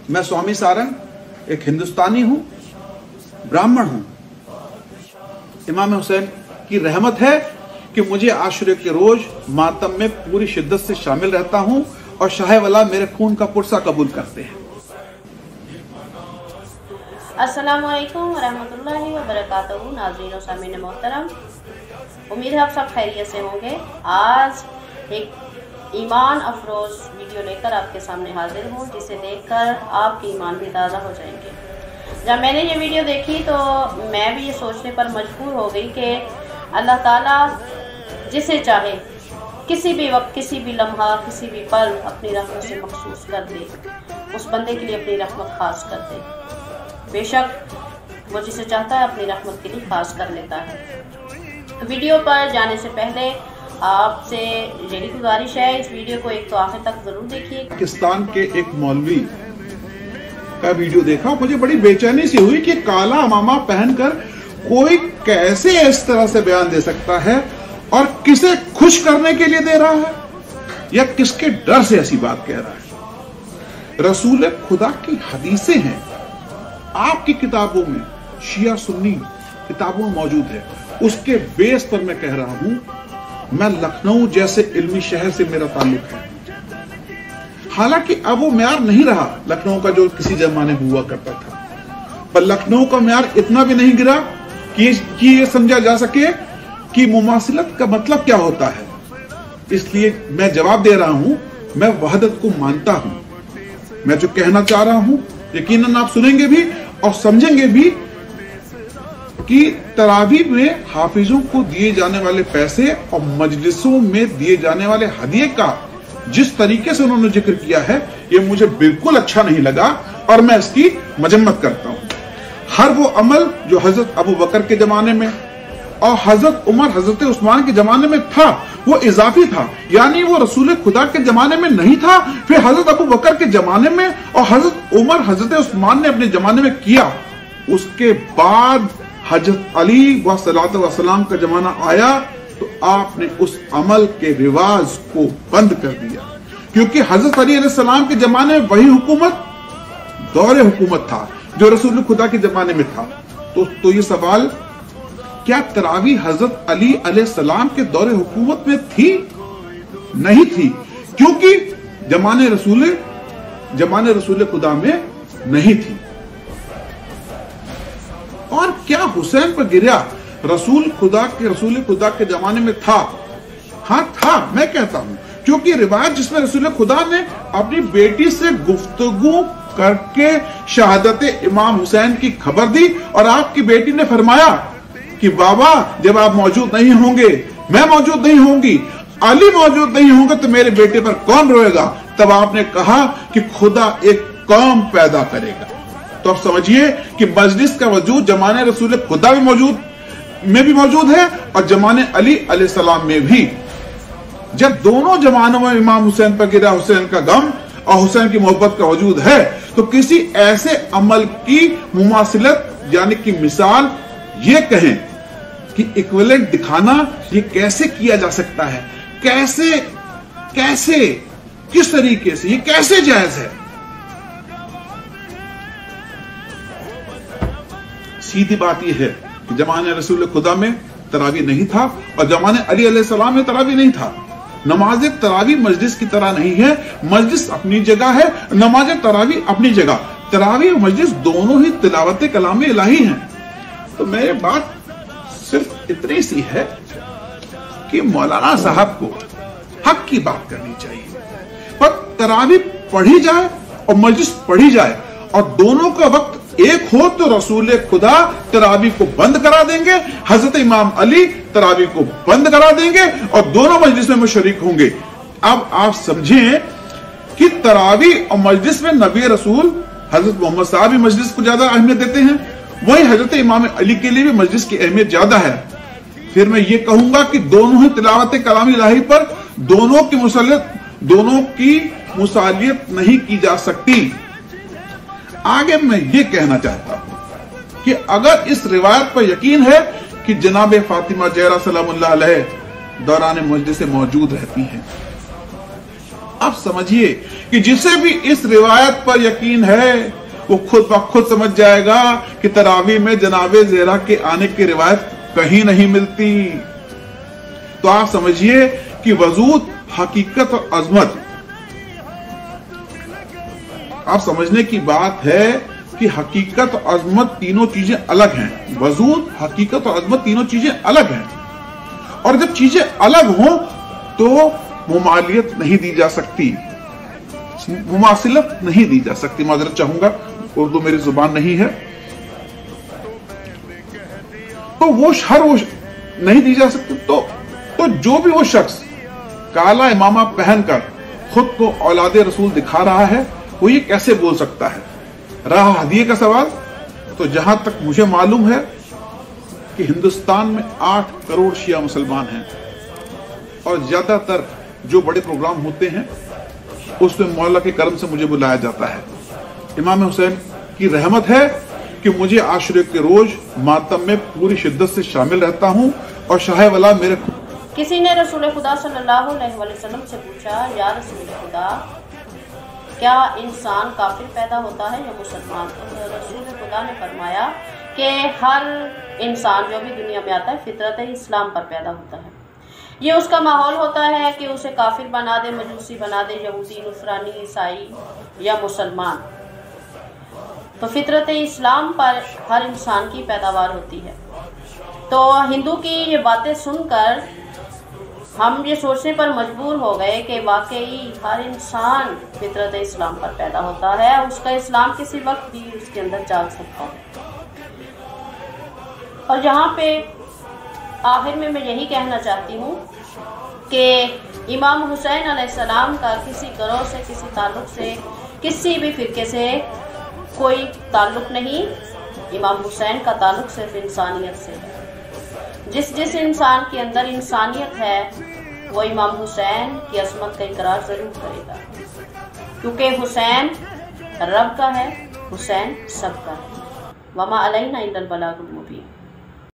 मैं स्वामी सारंग एक हिंदुस्तानी हूं, ब्राह्मण हूं। इमाम हुसैन की रहमत है कि मुझे आशुरे के रोज मातम में पूरी शिद्दत से शामिल रहता हूं और शाह वाला मेरे खून का पुरसा कबूल करते हैं। अस्सलामु अलैकुम वरहमतुल्लाहि वबरकातुहू। नाज़रीन और सामीन मोहतरम, उम्मीद है आप सब खैरियत से होंगे। आज एक ईमान अफरोज वीडियो लेकर आपके सामने हाजिर हूँ, जिसे देखकर आपके ईमान भी ताज़ा हो जाएंगे। जब मैंने ये वीडियो देखी तो मैं भी ये सोचने पर मजबूर हो गई कि अल्लाह ताला जिसे चाहे किसी भी वक्त, किसी भी लम्हा, किसी भी पल अपनी रहमत से मखसूस कर दे, उस बंदे के लिए अपनी रहमत खास कर दे। बेशक वो जिसे चाहता है अपनी रहमत के लिए खास कर लेता है। वीडियो पर जाने से पहले आपसे यही गुजारिश है, इस वीडियो को एक तो आखिर तक जरूर देखिए। पाकिस्तान के एक मौलवी का वीडियो देखा, मुझे बड़ी बेचैनी सी हुई कि काला अमामा पहनकर कोई कैसे इस तरह से बयान दे सकता है और किसे खुश करने के लिए दे रहा है या किसके डर से ऐसी बात कह रहा है। रसूल खुदा की हदीसें हैं, आपकी किताबों में, शिया सुन्नी किताबों में मौजूद है। उसके बेस पर मैं कह रहा हूं, मैं लखनऊ जैसे इल्मी शहर से मेरा ताल्लुक है। हालांकि अब वो म्यार नहीं रहा लखनऊ का जो किसी जमाने में हुआ करता था, पर लखनऊ का म्यार इतना भी नहीं गिरा कि ये समझा जा सके कि मुमासिलत का मतलब क्या होता है। इसलिए मैं जवाब दे रहा हूं, मैं वहदत को मानता हूं। मैं जो कहना चाह रहा हूं यकीनन आप सुनेंगे भी और समझेंगे भी कि तरावी में हाफिजों को दिए जाने वाले पैसे और मजलिसों में दिए जाने वाले हदिये का जिस तरीके से उन्होंने जिक्र किया है, ये मुझे बिल्कुल अच्छा नहीं लगा और मैं इसकी मजम्मत करता हूं। हर वो अमल जो हजरत अबू बकर के जमाने में और हजरत उमर, हजरत उस्मान के जमाने में था, वो इजाफी था, यानी वो रसूल खुदा के जमाने में नहीं था, फिर हजरत अबू बकर के जमाने में और हजरत उमर, हजरत उस्मान ने अपने जमाने में किया। उसके बाद हजरत अली वसलाम का जमाना आया तो आपने उस अमल के रिवाज को बंद कर दिया, क्योंकि हजरत अली अलैहिस्सलाम के जमाने में वही हुकूमत दौरे हुकूमत था जो रसूल खुदा के जमाने में था। तो ये सवाल, क्या तरावी हजरत अली अलैहिस्सलाम के दौरे हुकूमत में थी? नहीं थी, क्योंकि जमाने रसूल खुदा में नहीं थी। और क्या हुसैन पर गिरा रसूल खुदा के जमाने में था? हाँ था, मैं कहता हूं, क्योंकि रिवायत जिसमें रसूल खुदा ने अपनी बेटी से गुफ्तगू करके शहादत इमाम हुसैन की खबर दी और आपकी बेटी ने फरमाया कि बाबा जब आप मौजूद नहीं होंगे, मैं मौजूद नहीं होंगी, अली मौजूद नहीं होंगे तो मेरे बेटे पर कौन रोएगा? तब आपने कहा कि खुदा एक कौम पैदा करेगा। तो आप समझिए कि मजलिस का वजूद जमाने रसूल खुदा में भी मौजूद है और जमाने अली अलैहिस्सलाम में भी। जब दोनों जमानों में इमाम हुसैन पर गिरा हुसैन का गम और हुसैन की मोहब्बत का वजूद है, तो किसी ऐसे अमल की मुमासिलत यानी कि मिसाल ये कहें कि इक्विवेलेंट दिखाना, ये कैसे किया जा सकता है? कैसे किस तरीके से, ये कैसे जायज है? सीधी बात यह है कि जमाने रसूल खुदा में तरावी नहीं था और जमाने अली अलैहिस्सलाम में तरावी नहीं था। नमाज तरावी मजलिस की तरह नहीं है, मजलिस अपनी जगह है, नमाज तरावी अपनी जगह। तरावी और मजलिस दोनों ही तिलावत कलाम इलाही हैं। तो मेरी बात सिर्फ इतनी सी है कि मौलाना साहब को हक की बात करनी चाहिए, पर तरावी पढ़ी जाए और मजलिस पढ़ी जाए और दोनों का वक्त एक हो तो रसूल खुदा तरावी को बंद करा देंगे, हजरत इमाम अली तरावी को बंद करा देंगे और दोनों मजलिस में शरीक होंगे। अब आप समझें कि तरावी और मजलिस में नबी रसूल हजरत मोहम्मद साहब भी मजलिस को ज्यादा अहमियत देते हैं, वही हजरत इमाम अली के लिए भी मजलिस की अहमियत ज्यादा है। फिर मैं ये कहूंगा कि दोनों ही तिलावत कलाम इलाही पर दोनों की मुसालियत नहीं की जा सकती। आगे मैं ये कहना चाहता हूं कि अगर इस रिवायत पर यकीन है कि जनाब फातिमा ज़हरा सलामुल्लाह अलैह दौरान मजलिस मौजूद रहती हैं, आप समझिए कि जिसे भी इस रिवायत पर यकीन है वो खुद ब खुद समझ जाएगा कि तरावी में जनाबे ज़ेहरा के आने की रिवायत कहीं नहीं मिलती। तो आप समझिए कि वजूद, हकीकत और अजमत, आप समझने की बात है कि हकीकत और अजमत तीनों चीजें अलग हैं। वजूद, हकीकत और अजमत तीनों चीजें अलग हैं, और जब चीजें अलग हों तो मुमालियत नहीं दी जा सकती, मुमासिलत नहीं दी जा सकती। माजरत चाहूंगा, उर्दू मेरी जुबान नहीं है। तो वो नहीं दी जा सकती। तो जो भी वो शख्स काला इमामा पहनकर खुद को औलादे रसूल दिखा रहा है, वो ये कैसे बोल सकता है? रहा हदिये का सवाल, तो जहां तक मुझे मालूम है कि हिंदुस्तान में 8 करोड़ शिया मुसलमान हैं, और ज्यादातर जो बड़े प्रोग्राम होते हैं उसमें मौला के करम से मुझे बुलाया जाता है। इमाम हुसैन की रहमत है कि मुझे आशुरे के रोज मातम में पूरी शिद्दत से शामिल रहता हूं, और शाह वला मेरे। किसी ने रसूल खुदा सल्लल्लाहु अलैहि वसल्लम से पूछा, या रसूल खुदा, क्या इंसान काफिर पैदा होता है या मुसलमान? तो रसूल खुदा ने फरमाया कि हर इंसान जो भी दुनिया में आता है फितरत इस्लाम पर पैदा होता है। ये उसका माहौल होता है कि उसे काफिर बना दे, मजूसी बना दे, यहूदी, नुसरानी, ईसाई या मुसलमान। तो फितरत इस्लाम पर हर इंसान की पैदावार होती है। तो हिंदू की ये बातें सुनकर हम ये सोचने पर मजबूर हो गए कि वाकई हर इंसान फितरत इस्लाम पर पैदा होता है, उसका इस्लाम किसी वक्त भी उसके अंदर जाग सकता है। और यहाँ पे आखिर में मैं यही कहना चाहती हूँ कि इमाम हुसैन अलैहिस्सलाम का किसी गिरोह से, किसी ताल्लुक़ से, किसी भी फ़िरके से कोई ताल्लुक़ नहीं। इमाम हुसैन का ताल्लुक़ सिर्फ इंसानियत से है। जिस इंसान के अंदर इंसानियत है वो इमाम हुसैन की अज़मत का इकरार ज़रूर करेगा, क्योंकि हुसैन रब का है, हुसैन सबका है। वमा अलैना इल्लल बलागुल मुबीन।